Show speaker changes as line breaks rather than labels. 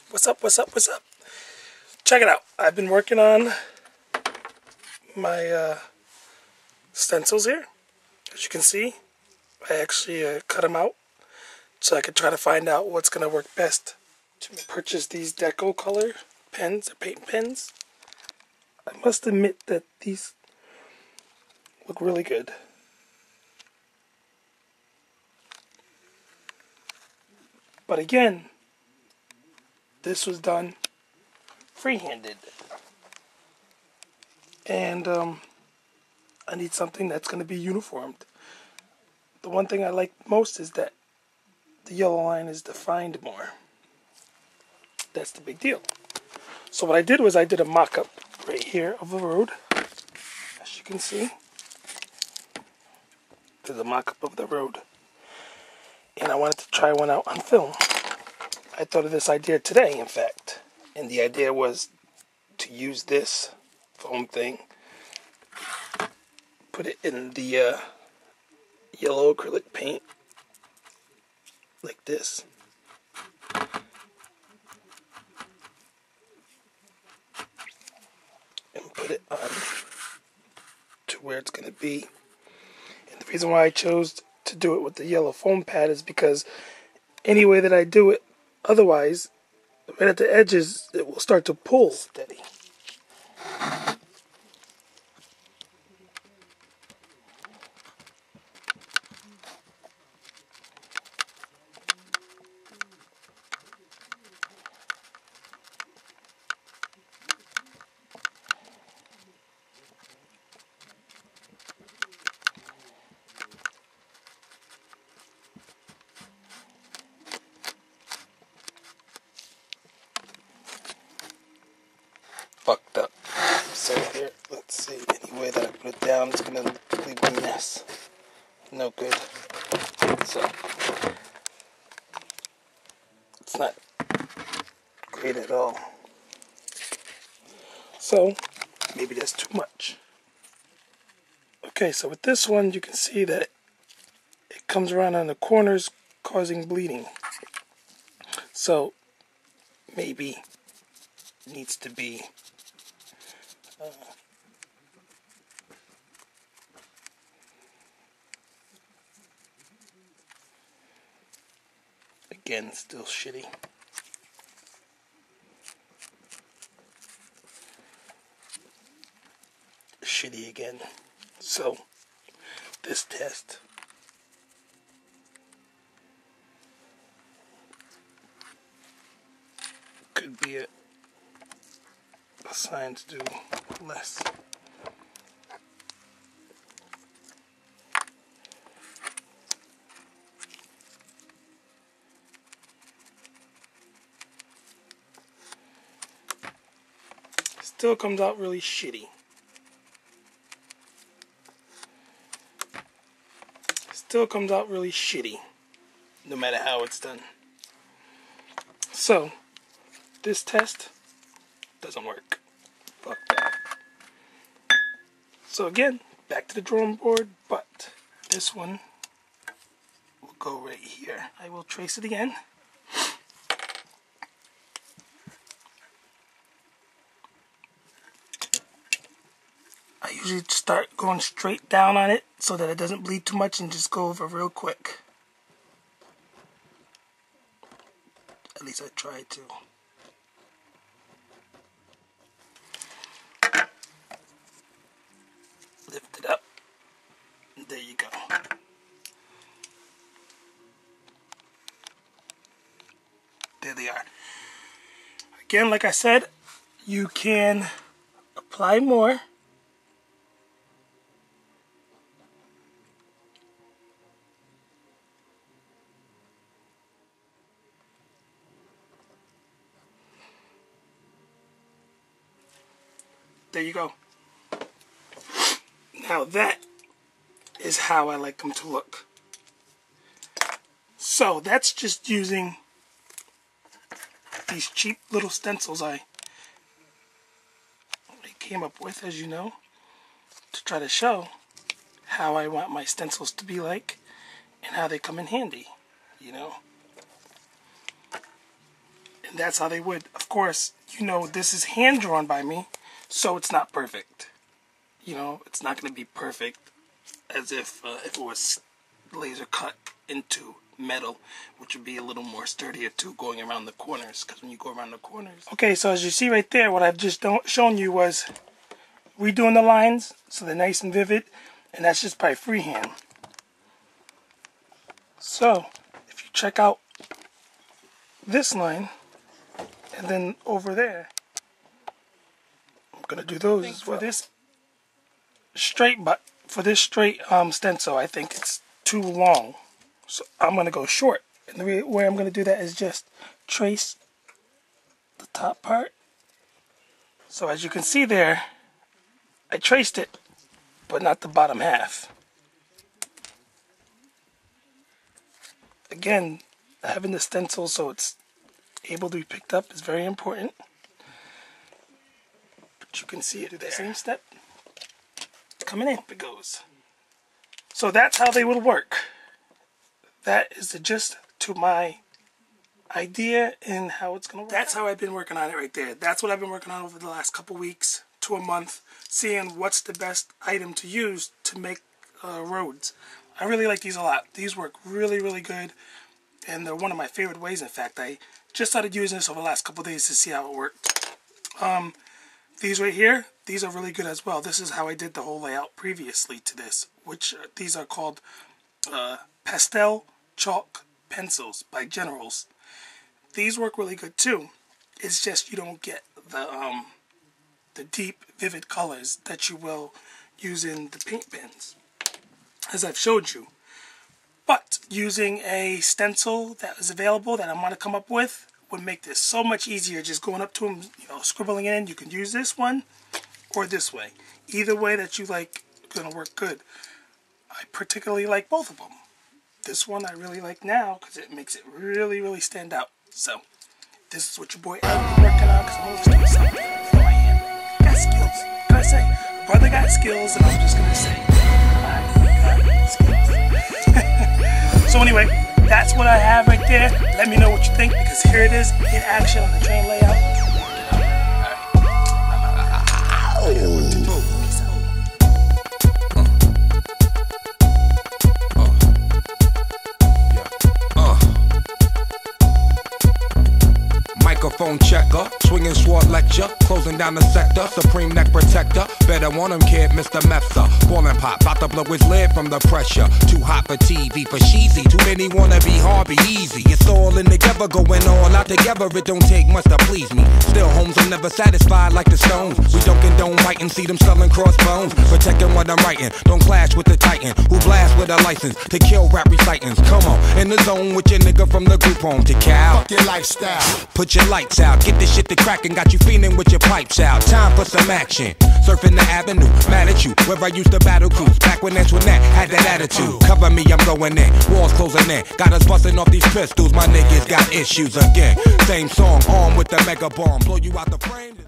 What's up, what's up, what's up? Check it out. I've been working on my stencils here. As you can see, I actually cut them out so I could try to find out what's going to work best. To purchase these Deco color pens, or paint pens. I must admit that these look really good. But again, this was done free-handed. And I need something that's going to be uniformed. The one thing I like most is that the yellow line is defined more. That's the big deal. So what I did was I did a mock-up right here of the road. As you can see, there's a mock-up of the road. And I wanted to try one out on film. I thought of this idea today, in fact. And the idea was to use this foam thing, put it in the yellow acrylic paint, like this. And put it on to where it's going to be. And the reason why I chose to do it with the yellow foam pad is because any way that I do it, otherwise, right at the edges, it will start to pull steady. Fucked up. So here, let's see, any way that I put it down, it's gonna leave a mess. No good. So, it's not great at all. So, maybe that's too much. Okay, so with this one, you can see that it comes around on the corners, causing bleeding. So, maybe it needs to be again, still shitty. Shitty again. So, this test could be a sign to do less. Still comes out really shitty. Still comes out really shitty, no matter how it's done. So, this test doesn't work. Fuck that. So again, back to the drawing board, but this one will go right here. I will trace it again. I usually start going straight down on it so that it doesn't bleed too much and just go over real quick. At least I try to. Lift it up. There you go. There they are. Again, like I said, you can apply more. There you go. Now that is how I like them to look. So that's just using these cheap little stencils I came up with, as you know, to try to show how I want my stencils to be like and how they come in handy, you know. And that's how they would. Of course, you know, this is hand drawn by me, so it's not perfect. You know, it's not going to be perfect as if it was laser cut into metal, which would be a little more sturdier too, going around the corners, because when you go around the corners. Okay, so as you see right there, what I've just shown you was redoing the lines so they're nice and vivid, and that's just by freehand. So if you check out this line and then over there, I'm gonna do those as well. For this straight stencil, I think it's too long, so I'm gonna go short. And the way I'm gonna do that is just trace the top part. So as you can see there, I traced it, but not the bottom half. Again, having the stencil so it's able to be picked up is very important. But you can see it do the same step. It's coming in. Up it goes. So that's how they would work. That is the gist to my idea and how it's going to work. That's how I've been working on it right there. That's what I've been working on over the last couple weeks to a month, seeing what's the best item to use to make roads. I really like these a lot. These work really, really good, and they're one of my favorite ways. In fact, I just started using this over the last couple days to see how it worked. These right here, these are really good as well. This is how I did the whole layout previously to this, which these are called Pastel Chalk pencils by Generals. These work really good too. It's just you don't get the deep, vivid colors that you will use in the paint pens, as I've showed you. But using a stencil that is available that I'm going to come up with would make this so much easier. Just going up to them, you know, scribbling it in. You can use this one or this way. Either way that you like, going to work good. I particularly like both of them. This one I really like now because it makes it really, really stand out. So this is what your boy I've been working on, because I'm always doing something. You know I am. Got skills. What can I say? Brother got skills, and I'm just going to say I got skills. So anyway, that's what I have right there. Let me know what you think, because here it is in action on the train layout.
Microphone checker, swinging sword lecture, closing down the sector, supreme neck protector. Better want him, kid, Mr. Mepsa. Ballin' pop, bout to blow his lid from the pressure. Too hot for TV, for cheesy. Too many wanna be hard, be easy. It's all in together, going all out together. It don't take much to please me. Still, homes are never satisfied like the Stones. We don't condone writing, see them selling crossbones. Protecting what I'm writing, don't clash with the titan who blast with a license to kill rap recitants. Come on, in the zone with your nigga from the group home to Cal.
Fuck your lifestyle.
Put your lights out, get this shit to crackin', got you feeling with your pipes out. Time for some action. Surfing the avenue, mad at you, where I used to battle cruise. Back when Antoinette had that attitude. Cover me, I'm going in, walls closing in. Got us busting off these pistols, my niggas got issues again. Same song, armed with the mega bomb, blow you out the frame.